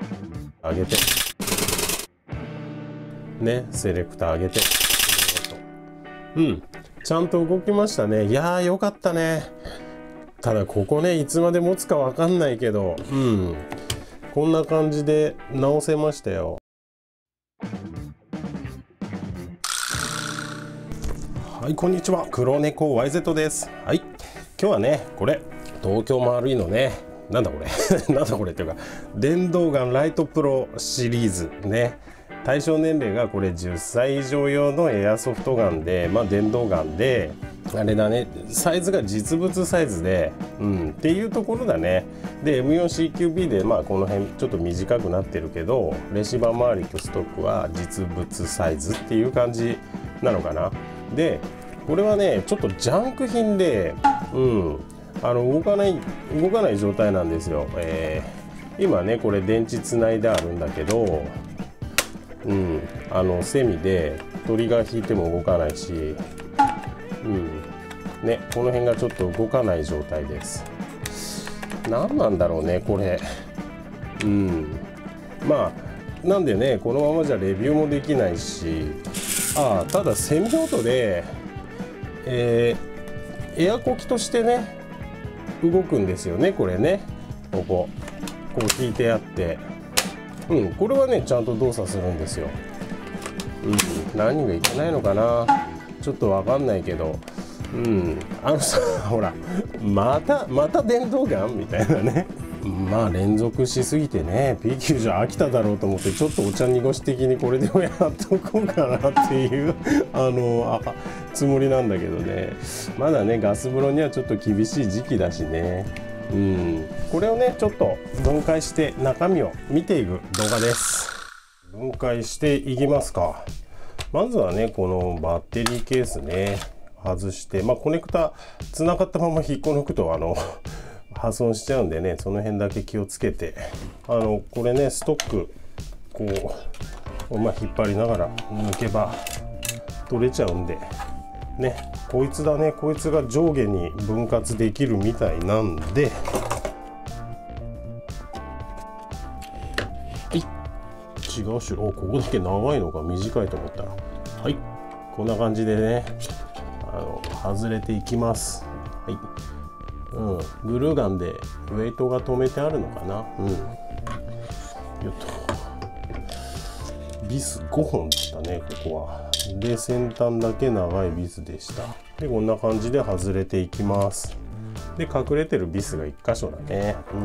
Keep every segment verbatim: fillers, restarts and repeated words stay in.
上げてね、セレクター上げて、うん、ちゃんと動きましたね。いやーよかったね。ただここね、いつまで持つかわかんないけど、うん、こんな感じで直せましたよ。はい、こんにちは、黒猫 ワイゼット です。はい、今日はね、これ東京丸いのね、なんだこれなんだこれっていうか、電動ガンライトプロシリーズね。対象年齢がこれじゅっさい以上用のエアソフトガンで、まあ電動ガンで、あれだね、サイズが実物サイズで、うん、っていうところだね。で エムフォーシーキュービー で、まあこの辺ちょっと短くなってるけど、レシーバー周りとストックは実物サイズっていう感じなのかな。でこれはね、ちょっとジャンク品で、うん、あの動かない動かない状態なんですよ。えー、今ねこれ電池つないであるんだけど、うん、あのセミでトリガー引いても動かないし、うんね、この辺がちょっと動かない状態です。何なんだろうねこれ。うん、まあなんでね、このままじゃレビューもできないし、ああただセミオートで、えー、エアコキとしてね動くんですよね、これね。こここう引いてあって、うん、これはねちゃんと動作するんですよ。うん、何がいけないのかな、ちょっとわかんないけど、うん、あのさほらまたまた電動ガンみたいなね。まあ連続しすぎてね ピーきゅうじゅう 飽きただろうと思って、ちょっとお茶濁し的にこれでもやっとこうかなっていうあのあつもりなんだけどね、まだねガス風呂にはちょっと厳しい時期だしね。うん、これをねちょっと分解して中身を見ていく動画です。分解していきますか。まずはねこのバッテリーケースね外して、まあコネクタつながったまま引っこ抜くとあの破損しちゃうんでね、その辺だけ気をつけて、あのこれねストックこう、まあ、引っ張りながら抜けば取れちゃうんでね、こいつだね、こいつが上下に分割できるみたいなんで、はい違う種類、おここだけ長いのか短いと思ったら、はいこんな感じでねあの外れていきます。はい、うん、グルーガンでウェイトが止めてあるのかな。うん、よっとビスごほんだったねここは。で先端だけ長いビスでした。でこんな感じで外れていきます。で隠れてるビスがいっ箇所だね。うん、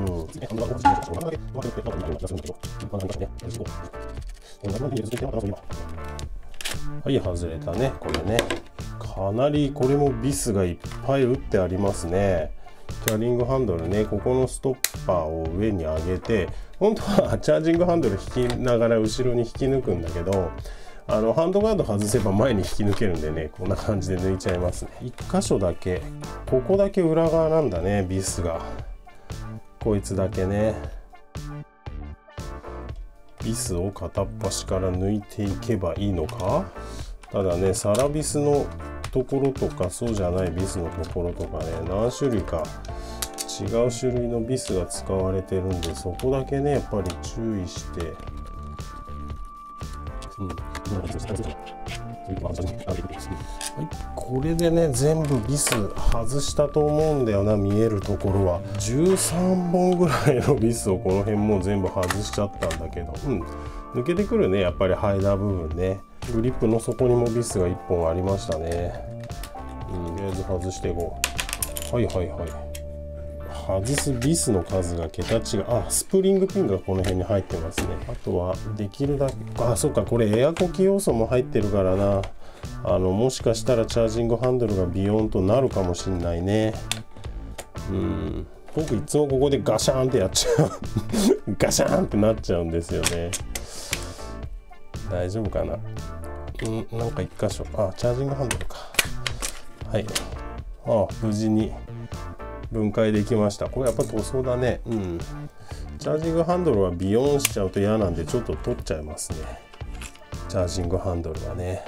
はい外れたねこれね。かなりこれもビスがいっぱい打ってありますね。キャリングハンドルね、ここのストッパーを上に上げて、本当はチャージングハンドル引きながら後ろに引き抜くんだけど、あのハンドガード外せば前に引き抜けるんでね、こんな感じで抜いちゃいますね。いっ箇所だけ、ここだけ裏側なんだねビスが。こいつだけね、ビスを片っ端から抜いていけばいいのか。ただねサラビスのところとかそうじゃないビスのところとかね、何種類か違う種類のビスが使われてるんで、そこだけねやっぱり注意して、うん、はい、これでね全部ビス外したと思うんだよな。見えるところはじゅうさんぼんぐらいのビスをこの辺もう全部外しちゃったんだけど、うん、抜けてくるねやっぱりハイダー部分ね。グリップの底にもビスがいっぽんありましたね。うん、とりあえず外していこう。はいはいはい。外すビスの数が桁違い。あ、スプリングピンがこの辺に入ってますね。あとはできるだけ、あ、そっかこれエアコキ要素も入ってるからな。あのもしかしたらチャージングハンドルがビヨーンとなるかもしんないね。うん、僕いつもここでガシャーンってやっちゃうガシャーンってなっちゃうんですよね。大丈夫かな。うん、なんか一箇所、あ、チャージングハンドルか。はい、あ、無事に分解できました。これやっぱ塗装だね。うん、チャージングハンドルはビヨーンしちゃうと嫌なんでちょっと取っちゃいますね。チャージングハンドルはね。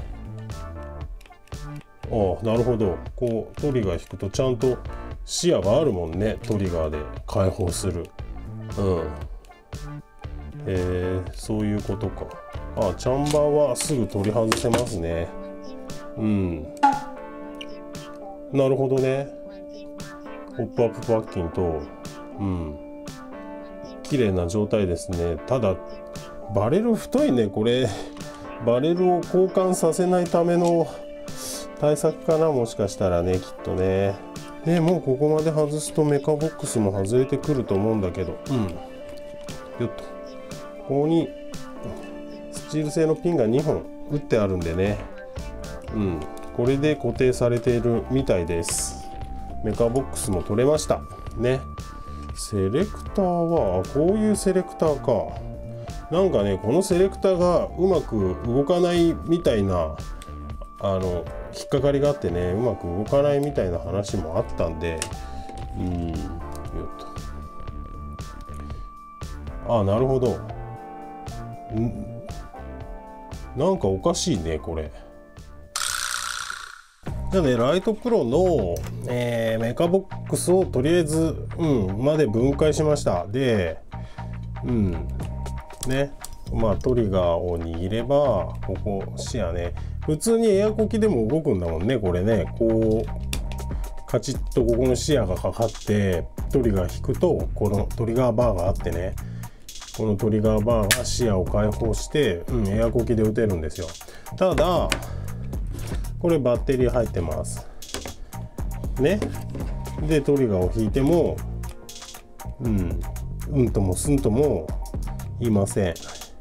ああ、なるほど。こうトリガー引くとちゃんと視野があるもんね。トリガーで開放する。うん。 えー、そういうことか。あ、チャンバーはすぐ取り外せますね。うん。なるほどね。ポップアップパッキンと、うん。綺麗な状態ですね。ただ、バレル太いね、これ。バレルを交換させないための対策かな、もしかしたらね、きっとね。でもうここまで外すとメカボックスも外れてくると思うんだけど、うん。よっと。ここにスチール製のピンがにほん打ってあるんでね。うん。これで固定されているみたいです。メカボックスも取れましたね。セレクターはこういうセレクターか。なんかね、このセレクターがうまく動かないみたいなあの引っかかりがあってね、うまく動かないみたいな話もあったんで、うん、よっと。あ、なるほど。んなんかおかしいね、これ。じゃあね、ライトプロの、えー、メカボックスをとりあえず、うん、まで分解しました。で、うん、ね、まあトリガーを握れば、ここ視野ね、普通にエアコキでも動くんだもんね、これね。こう、カチッとここの視野がかかって、トリガー引くと、このトリガーバーがあってね、このトリガーバーが視野を開放して、うん、エアコキで撃てるんですよ。ただ、これバッテリー入ってますね。でトリガーを引いてもうんうんともすんともいません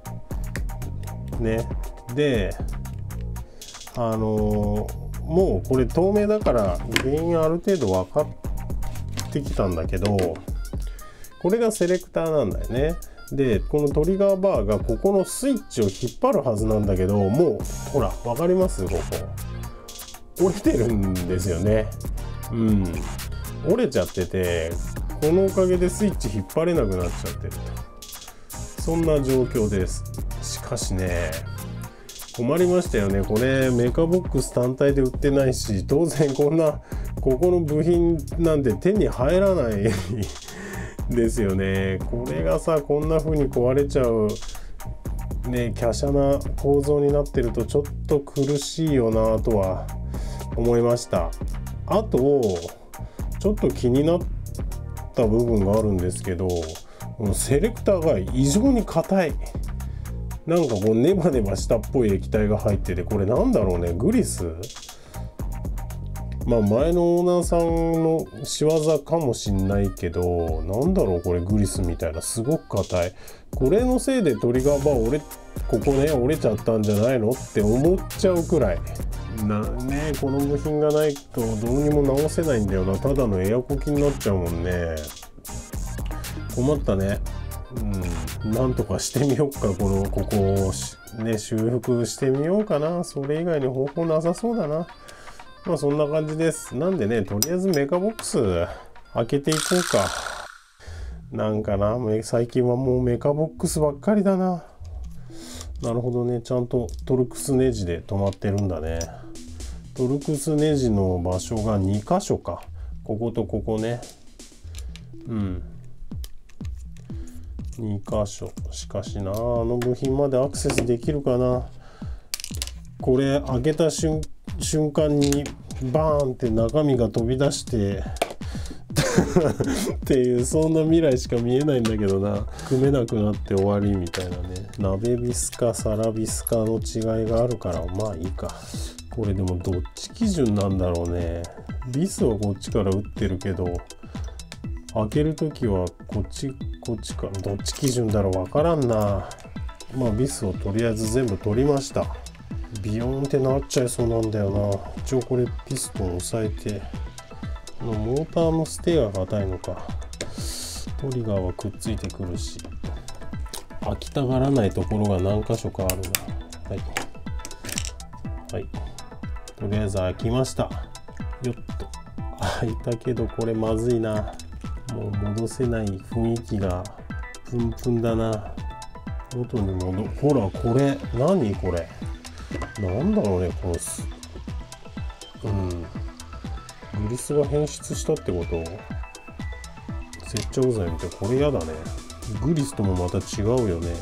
ね。であのー、もうこれ透明だから原因ある程度分かってきたんだけど、これがセレクターなんだよね。でこのトリガーバーがここのスイッチを引っ張るはずなんだけど、もうほら分かります？ここ折れてるんですよね。うん。折れちゃってて、このおかげでスイッチ引っ張れなくなっちゃってると。そんな状況です。しかしね、困りましたよね。これメカボックス単体で売ってないし、当然こんな、ここの部品なんて手に入らないですよね。これがさ、こんな風に壊れちゃう。ね、華奢な構造になってるとちょっと苦しいよなとは思いました。あとちょっと気になった部分があるんですけど、このセレクターが異常に硬い。なんかこうネバネバしたっぽい液体が入ってて、これなんだろうね、グリス？まあ前のオーナーさんの仕業かもしんないけど、なんだろうこれ、グリスみたいな、すごく硬い。これのせいでトリガーバー折れここね折れちゃったんじゃないのって思っちゃうくらいなね。この部品がないとどうにも直せないんだよな。ただのエアコキになっちゃうもんね。困ったね。うん、なんとかしてみようか。このここをね修復してみようかな。それ以外に方法なさそうだな。まあそんな感じです。なんでね、とりあえずメカボックス開けていこうか。なんかな、最近はもうメカボックスばっかりだな。なるほどね、ちゃんとトルクスネジで止まってるんだね。トルクスネジの場所がにかしょか。こことここね。うん。にかしょ。しかしな、あの部品までアクセスできるかな。これ開けた瞬間瞬間にバーンって中身が飛び出してっていう、そんな未来しか見えないんだけどな。組めなくなって終わりみたいなね。鍋ビスかサラビスかの違いがあるからまあいいか。これでもどっち基準なんだろうね。ビスはこっちから打ってるけど、開けるときはこっちこっちか、どっち基準だろう、わからんな。まあビスをとりあえず全部取りました。ビヨーンってなっちゃいそうなんだよな。一応これピストン押さえて、モーターのステアが硬いのか。トリガーはくっついてくるし、開きたがらないところが何箇所かあるな。はい、はい、とりあえず開きました。よっと開いたけど、これまずいな。もう戻せない雰囲気がプンプンだな。元に戻、ほらこれ何これ、なんだろうね、このす、うん、グリスが変質したってこと？接着剤見て、これやだね。 グリスともまた違うよね。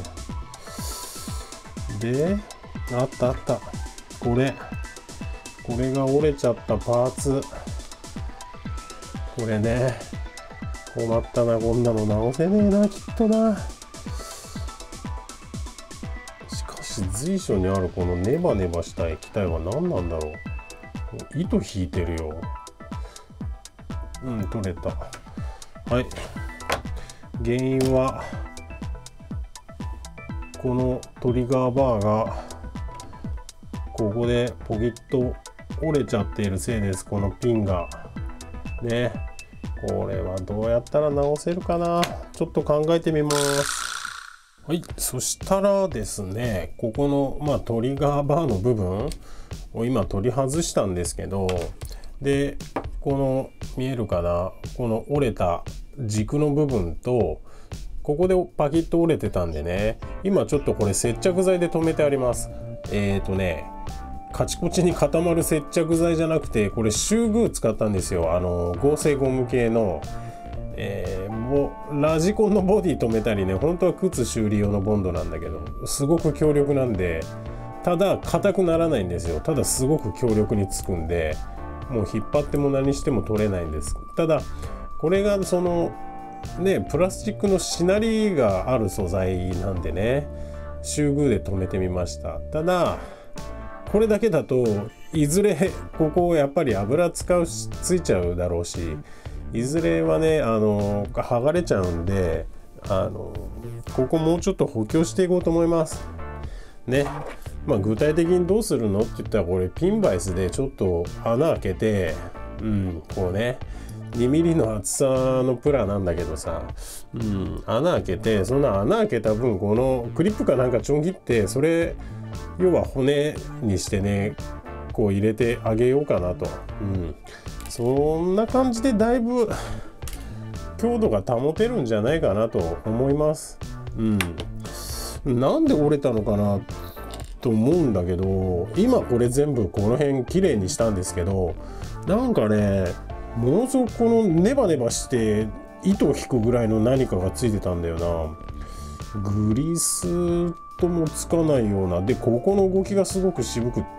で、あったあった。これ。これが折れちゃったパーツ。これね。困ったな、こんなの直せねえな、きっとな。しかし、随所にあるこのネバネバした液体は何なんだろう。糸引いてるよ。うん、取れた。はい。原因は、このトリガーバーが、ここでポキッと折れちゃっているせいです。このピンが。ね。これはどうやったら直せるかな。ちょっと考えてみます。はい。そしたらですね、ここの、まあ、トリガーバーの部分を今取り外したんですけど、で、この、見えるかな、この折れた軸の部分と、ここでパキッと折れてたんでね、今ちょっとこれ接着剤で留めてあります。えーとね、カチコチに固まる接着剤じゃなくて、これシューグー使ったんですよ。あの合成ゴム系の、えー、もうラジコンのボディ留めたりね、本当は靴修理用のボンドなんだけど、すごく強力なんで、ただ硬くならないんですよ。ただすごく強力につくんで、もう引っ張っても何しても取れないんです。ただこれがそのね、プラスチックのしなりがある素材なんでね、シューグーで留めてみました。ただこれだけだといずれここやっぱり油使うしついちゃうだろうし、いずれはね、あの剥がれちゃうんで、あのここもうちょっと補強していこうと思いますね。まあ具体的にどうするのって言ったら、これピンバイスでちょっと穴開けて、うんこうねにミリの厚さのプラなんだけどさ、うん、穴開けて、その穴開けた分このクリップかなんかちょん切って、それ要は骨にしてね、こう入れてあげようかなと、うん、そんな感じでだいぶ強度が保てるんじゃないかなと思います。うん、なんで折れたのかなと思うんだけど、今これ全部この辺きれいにしたんですけど、なんかねものすごくこのネバネバして糸を引くぐらいの何かがついてたんだよな。グリスともつかないような。でここの動きがすごく渋くって、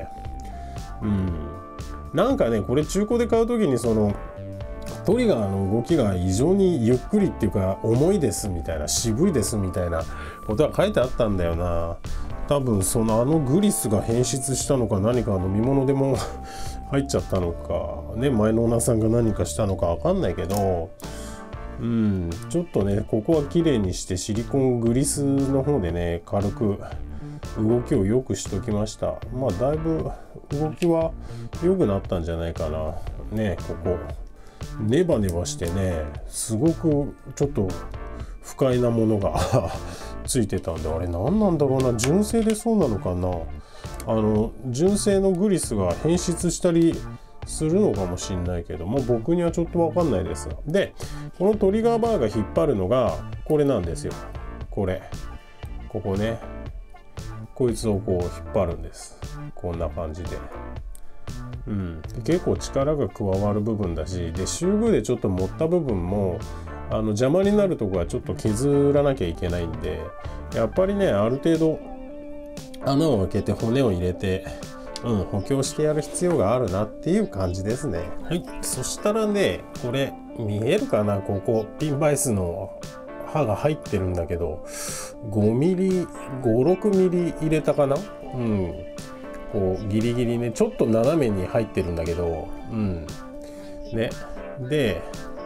うんなんかねこれ中古で買う時にそのトリガーの動きが異常にゆっくりっていうか重いですみたいな、渋いですみたいなことが書いてあったんだよな。多分そのあのグリスが変質したのか、何か飲み物でも入っちゃったのかね、前のオーナーさんが何かしたのか分かんないけど、うんちょっとねここは綺麗にしてシリコングリスの方でね軽く動きを良くしときました。まあだいぶ動きは良くなったんじゃないかなね。ここネバネバしてね、すごくちょっと不快なものがついてたんで、あれ何なんだろうな、純正でそうなのかな。あの純正のグリスが変質したりするのかもしれないけども、僕にはちょっと分かんないです。でこのトリガーバーが引っ張るのがこれなんですよ。これここね、こいつをこう引っ張るんです。こんな感じで、うん、結構力が加わる部分だし、でシューグーでちょっと持った部分もあの邪魔になるとこはちょっと削らなきゃいけないんで、やっぱりねある程度穴を開けて骨を入れて、うん、補強してやる必要があるなっていう感じですね。はい、そしたらねこれ見えるかな、ここピンバイスの刃が入ってるんだけど、ごミリごろくミリ入れたかな。うんこうギリギリねちょっと斜めに入ってるんだけど、うんねで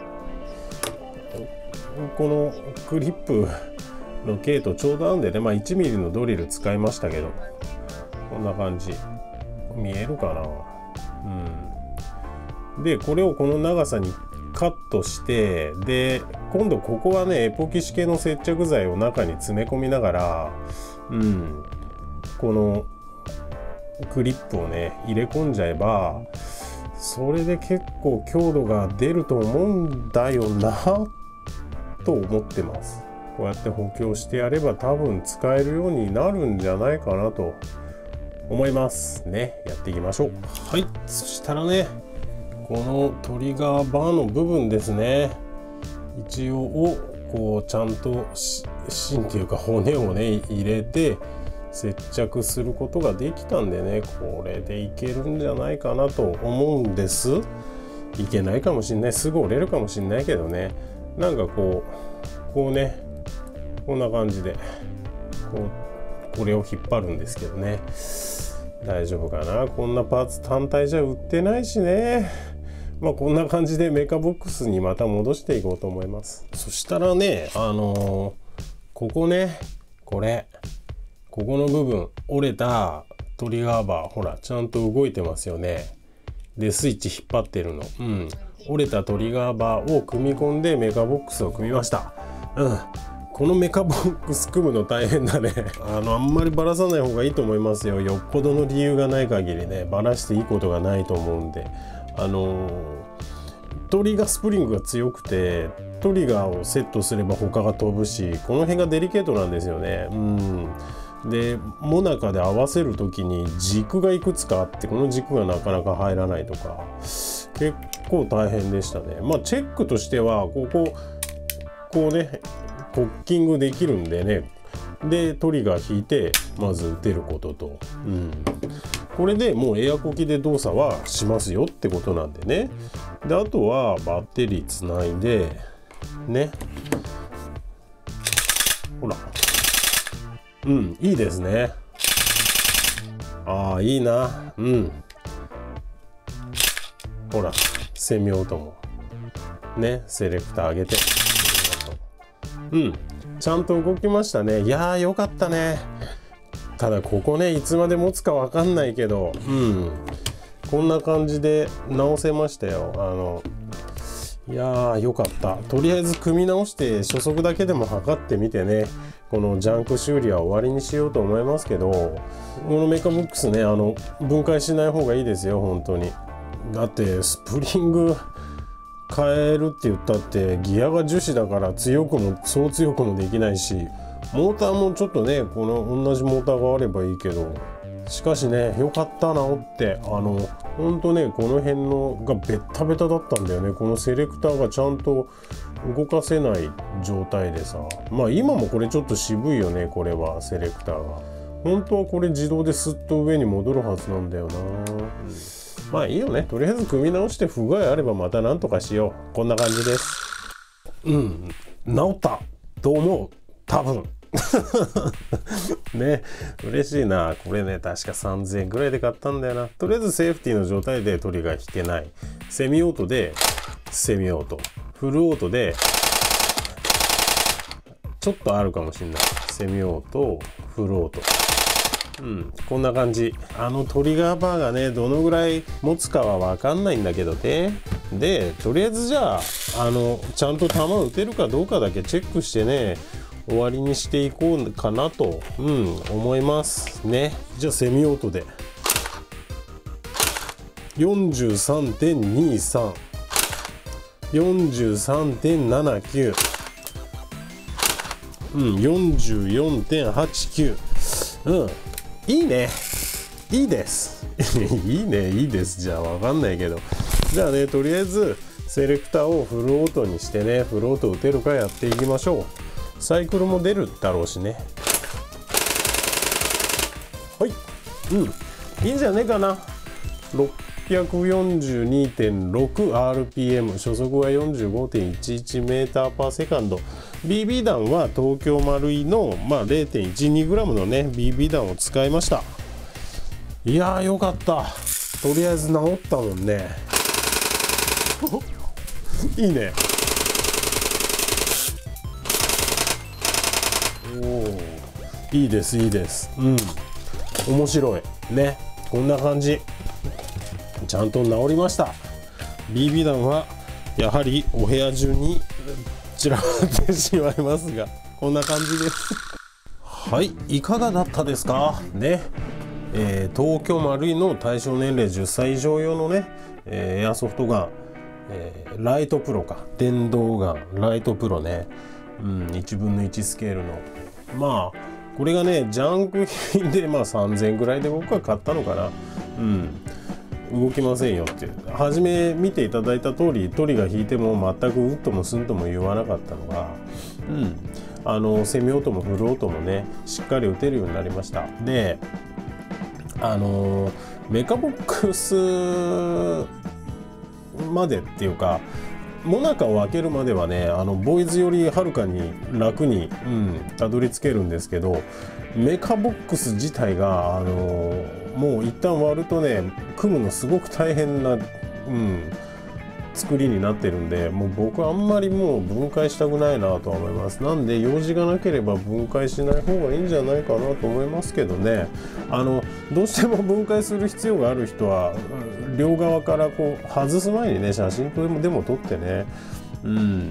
このクリップの径とちょうど合うんでね、まあ、いちミリのドリル使いましたけど、こんな感じ見えるかな。うん、でこれをこの長さにカットして、で今度ここはねエポキシ系の接着剤を中に詰め込みながら、うん、このクリップをね入れ込んじゃえば、それで結構強度が出ると思うんだよなと思ってます。こうやって補強してやれば多分使えるようになるんじゃないかなと思いますね。やっていきましょう。はい、そしたらねこのトリガーバーの部分ですね、一応をこうちゃんと芯っていうか骨をね入れて接着することができたんでね、これでいけるんじゃないかなと思うんです。いけないかもしんない、すぐ折れるかもしんないけどね、なんかこうこうねこんな感じでこうこれを引っ張るんですけどね、大丈夫かな。こんなパーツ単体じゃ売ってないしね。まあこんな感じでメカボックスにまた戻していこうと思います。そしたらね、あのー、ここね、これここの部分折れたトリガーバー、ほらちゃんと動いてますよね。でスイッチ引っ張ってるの、うん、折れたトリガーバーを組み込んでメカボックスを組みました。うん、このメカボックス組むの大変だね。あのあんまりバラさない方がいいと思いますよ。よっぽどの理由がない限りね、バラしていいことがないと思うんで、あのー、トリガースプリングが強くてトリガーをセットすれば他が飛ぶし、この辺がデリケートなんですよね。うんでモナカで合わせる時に軸がいくつかあって、この軸がなかなか入らないとか結構大変でしたね。まあチェックとしてはこここうねコッキングできるんでね、でトリガー引いてまず打てることと、うん、これでもうエアコキで動作はしますよってことなんでね。であとはバッテリーつないでね、ほら、うん、いいですね。ああ、いいな。うん。ほら、セミオートも。ね、セレクター上げて。うん、ちゃんと動きましたね。いやー、よかったね。ただ、ここね、いつまで持つかわかんないけど、うん。こんな感じで直せましたよ。あの、いやー、よかった。とりあえず組み直して、初速だけでも測ってみてね。このジャンク修理は終わりにしようと思いますけど、このメカボックスね、あの分解しない方がいいですよ本当に。だってスプリング変えるって言ったってギアが樹脂だから強くもそう強くもできないし、モーターもちょっとねこの同じモーターがあればいいけど、しかしねよかった直って、あのほんとねこの辺のがベッタベタだったんだよね。このセレクターがちゃんと動かせない状態でさ、まあ今もこれちょっと渋いよね。これはセレクターが本当はこれ自動でスッと上に戻るはずなんだよな、うん、まあいいよね。とりあえず組み直して不具合あればまた何とかしよう。こんな感じです。うん治ったと思う多分ね、嬉しいな。これね確かさんぜんえんぐらいで買ったんだよな。とりあえずセーフティーの状態でトリガー引けない、セミオートでセミオート、フルオートでちょっとあるかもしれない、セミオートフルオート、うん、こんな感じ。あのトリガーバーがねどのぐらい持つかは分かんないんだけどね。でとりあえずじゃああのちゃんと球打てるかどうかだけチェックしてね終わりにしていこうかなと、うん、思いますね。じゃあセミオートで よんじゅうさんてんにさん、よんじゅうさんてんななきゅう、うん、よんじゅうよんてんはちきゅう、うん、いいね、いいですいいね、いいですじゃあ分かんないけど、じゃあねとりあえずセレクターをフルオートにしてね、フルオート打てるかやっていきましょう。サイクルも出るだろうしね。はい、うん、いいんじゃねえかな。ろっぴゃくよんじゅうにてんろくアールピーエム、 初速は よんじゅうごてんいちいちメーターパーセカンド、 ビービー 弾は東京丸井の、まあ、れいてんいちにグラム のね ビービー 弾を使いました。いやーよかった。とりあえず治ったもんねいいね。おお、いいですいいです、うん、面白いね。こんな感じ、ちゃんと治りました。 ビービー 弾はやはりお部屋中に散らばってしまいますが、こんな感じですはい、いかがだったですかね。えー、東京丸井の対象年齢じゅっさい以上用のね、えー、エアソフトガン、えー、ライトプロか、電動ガンライトプロね、うん、いちぶんのいちスケールの、まあこれがねジャンク品でまあさんぜんえんぐらいで僕は買ったのかな。うん、 動きませんよっていう、初め見ていただいた通りトリガー引いても全くウッともスンとも言わなかったのが、うん、あのセミオートもフルオートもねしっかり打てるようになりました。であのメカボックスまでっていうかモナカを開けるまではね、あのボーイズよりはるかに楽に、うん、たどり着けるんですけど、メカボックス自体が、あのー、もう一旦割るとね組むのすごく大変な、うん、作りになってるんで、もう僕はあんまりもう分解したくないなとは思います。なんで用事がなければ分解しない方がいいんじゃないかなと思いますけどね。あのどうしても分解する必要がある人は両側からこう外す前にね写真とでも撮ってね、うん、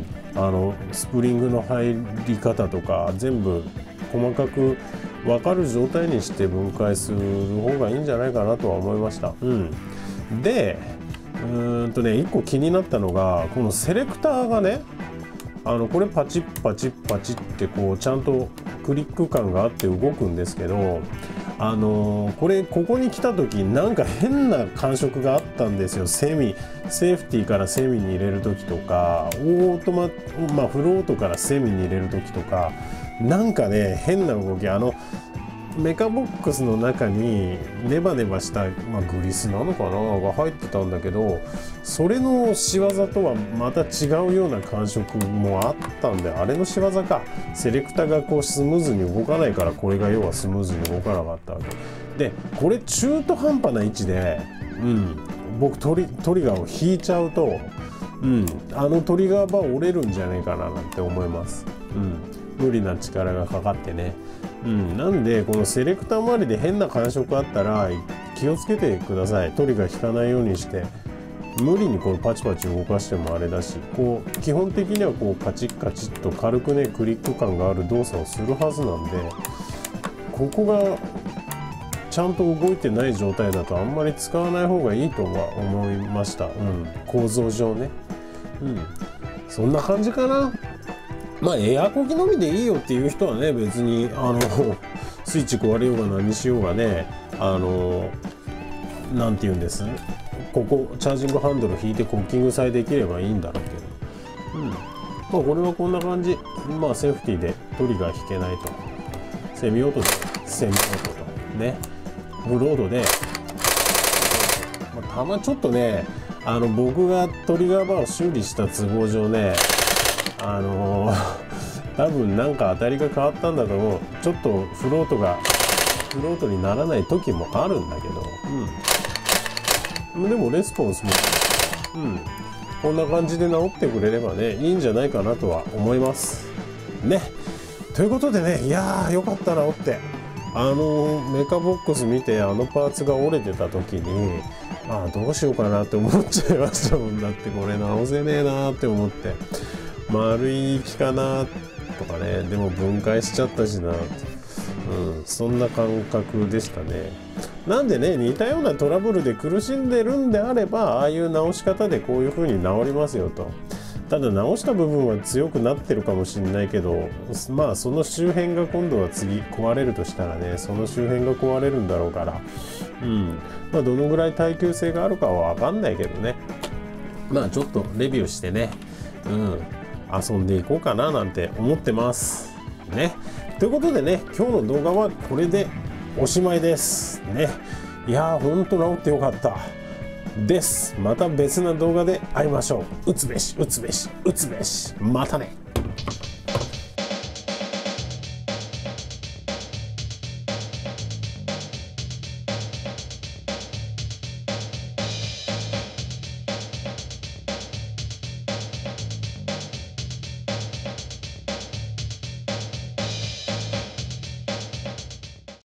あのスプリングの入り方とか全部細かく分かる状態にして分解する方がいいんじゃないかなとは思いました。うん、でうーんとねいっこ気になったのがこのセレクターがね、あのこれパチッパチッパチッってこうちゃんとクリック感があって動くんですけど、あのー、これここに来た時なんか変な感触があったんですよ。セミセーフティーからセミに入れる時とかオートマまあフルオートからセミに入れる時とかなんかね変な動き、あのメカボックスの中にネバネバした、まあ、グリスなのかなが入ってたんだけど、それの仕業とはまた違うような感触もあったんで、あれの仕業か。セレクタがこうスムーズに動かないからこれが要はスムーズに動かなかったわけで、これ中途半端な位置で、うん、僕トリ、トリガーを引いちゃうと、うん、あのトリガーバー折れるんじゃないかななんて思います。うん、無理な力がかかってね。うん、なんでこのセレクター周りで変な感触あったら気をつけてください。トリガー引かないようにして無理にこうパチパチ動かしてもあれだし、こう基本的にはこうカチッカチッと軽くねクリック感がある動作をするはずなんで、ここがちゃんと動いてない状態だとあんまり使わない方がいいとは思いました。うん、構造上ね、うん、そんな感じかな。まあエアコギのみでいいよっていう人はね別にあのスイッチ壊れようが何しようがね、あのなんて言うんです、ここチャージングハンドル引いてコッキングさえできればいいんだろうけど、うん、まあこれはこんな感じ。まあセーフティーでトリガー引けないと、セミオートでセミオートとね、フルオートで、まあ、たまちょっとねあの僕がトリガーバーを修理した都合上ね、あのー、多分なんか当たりが変わったんだと思う。ちょっとフロートがフロートにならない時もあるんだけど、うん、でもレスポンスも、うん、こんな感じで直ってくれればねいいんじゃないかなとは思いますね。ということでね、いやーよかった直って。あのー、メカボックス見てあのパーツが折れてた時にああどうしようかなって思っちゃいましたもん。だってこれ直せねえなーって思って、丸い木かなとかね、でも分解しちゃったしなって、うん、そんな感覚でしたね。なんでね似たようなトラブルで苦しんでるんであればああいう直し方でこういう風に直りますよと。ただ直した部分は強くなってるかもしれないけど、まあその周辺が今度は次壊れるとしたらねその周辺が壊れるんだろうから、うんまあどのぐらい耐久性があるかは分かんないけどね、まあちょっとレビューしてね、うん遊んでいこうかななんて思ってますね。ということでね今日の動画はこれでおしまいですね。いやーほんと治ってよかったです。また別な動画で会いましょう。打つべし打つべし打つべし、またね。